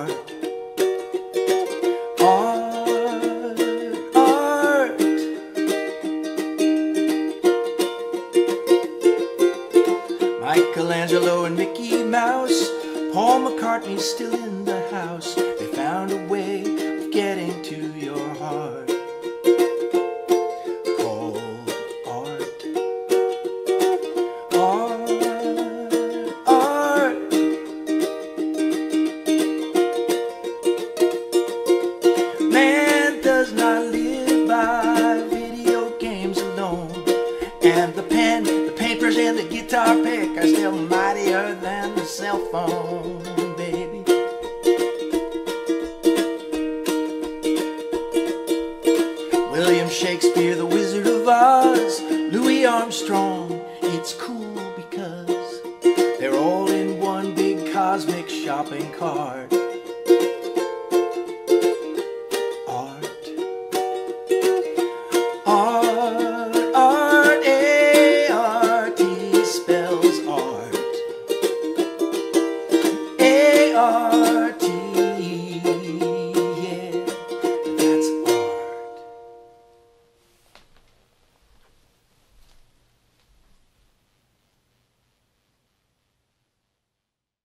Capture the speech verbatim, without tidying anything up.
art. Art, art. Michelangelo and Mickey Mouse, Paul McCartney's still in the house. They found a way of getting to your heart. Called art. Art, art. Man does not live by video games alone. And the pen, the paintbrush, and the guitar pick are still mightier than the cell phone, baby. William Shakespeare, the Wizard of Oz, Louis Armstrong, it's cool because they're all in one big cosmic shopping cart.